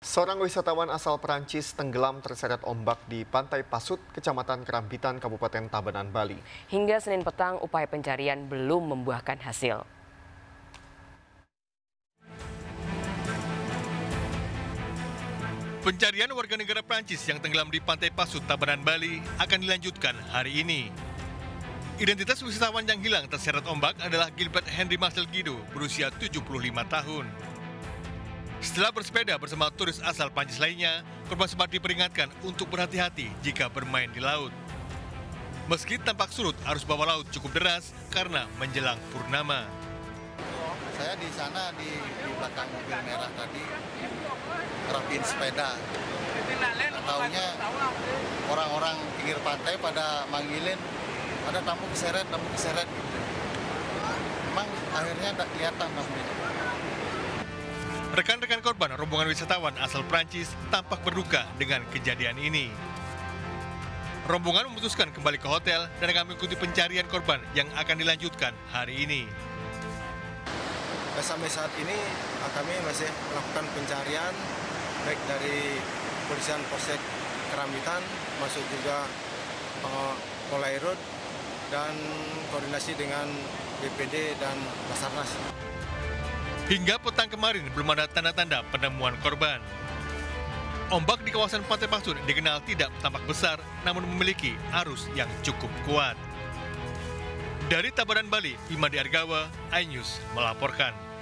Seorang wisatawan asal Perancis tenggelam terseret ombak di Pantai Pasut, Kecamatan Kerambitan, Kabupaten Tabanan, Bali. Hingga Senin petang, upaya pencarian belum membuahkan hasil. Pencarian warga negara Prancis yang tenggelam di Pantai Pasut, Tabanan, Bali akan dilanjutkan hari ini. Identitas wisatawan yang hilang terseret ombak adalah Gilbert Henry Marcel Guido, berusia 75 tahun. Setelah bersepeda bersama turis asal Prancis lainnya, korban sempat diperingatkan untuk berhati-hati jika bermain di laut. Meski tampak surut, arus bawah laut cukup deras karena menjelang purnama. Saya di sana di belakang mobil merah tadi rapiin sepeda. Taunya orang-orang pinggir pantai pada manggilin, ada tamu keseret gitu. Memang akhirnya tak kelihatan namanya. Rekan-rekan korban rombongan wisatawan asal Prancis tampak berduka dengan kejadian ini. Rombongan memutuskan kembali ke hotel dan akan mengikuti pencarian korban yang akan dilanjutkan hari ini. Sampai saat ini kami masih melakukan pencarian baik dari Kepolisian Polsek Kerambitan, masuk juga Polairut dan koordinasi dengan BPD dan Basarnas. Hingga petang kemarin belum ada tanda-tanda penemuan korban. Ombak di kawasan Pantai Pasut dikenal tidak tampak besar, namun memiliki arus yang cukup kuat. Dari Tabanan, Bali, Imadi Argawa, iNews melaporkan.